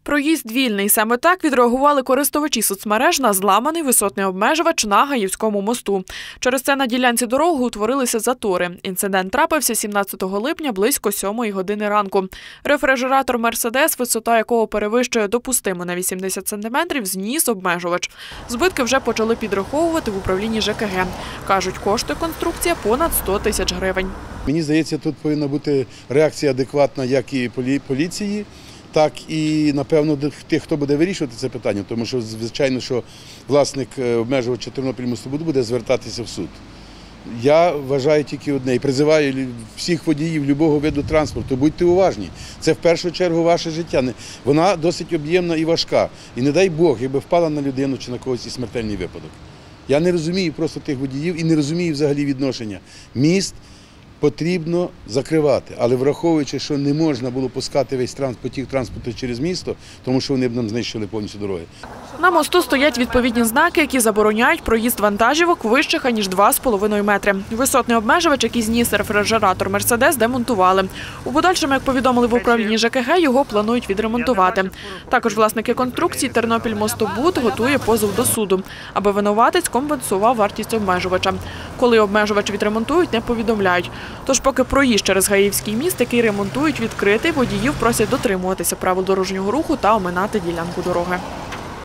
Проїзд вільний. Саме так відреагували користувачі соцмереж на зламаний висотний обмежувач на Гаївському мосту. Через це на ділянці дороги утворилися затори. Інцидент трапився 17 липня близько 7 години ранку. Рефрижератор «Мерседес», висота якого перевищує допустиму на 80 см, зніс обмежувач. Збитки вже почали підраховувати в управлінні ЖКГ. Кажуть, коштує конструкція понад 100 тисяч гривень. Мені здається, тут повинна бути реакція адекватна як і поліції, так і, напевно, тих, хто буде вирішувати це питання. Тому що, звичайно, що власник обмежувача Тернопільмостобуд буде звертатися в суд. Я вважаю тільки одне і призиваю всіх водіїв будь-якого виду транспорту, будьте уважні. Це в першу чергу ваше життя. Вона досить об'ємна і важка. І не дай Бог, якби впала на людину чи на когось і смертельний випадок. Я не розумію просто тих водіїв і не розумію взагалі відношення. Міст потрібно закривати, але враховуючи, що не можна було пускати весь потік транспорту через місто, тому що вони б нам знищили повністю дороги. На мосту стоять відповідні знаки, які забороняють проїзд вантажівок вищих, аніж 2,5 метри. Висотний обмежувач, який зніс рефрижератор «Мерседес», демонтували. У подальшому, як повідомили в управлінні ЖКГ, його планують відремонтувати. Також власники конструкції «Тернопільмостобуд» готує позов до суду, аби винуватець компенсував вартість обмежувача. Коли обмежувач відремонтують, не повідомляють. Тож поки проїзд через Гаївський міст, який ремонтують, відкритий, водіїв просять дотримуватися правил дорожнього руху та оминати ділянку дороги.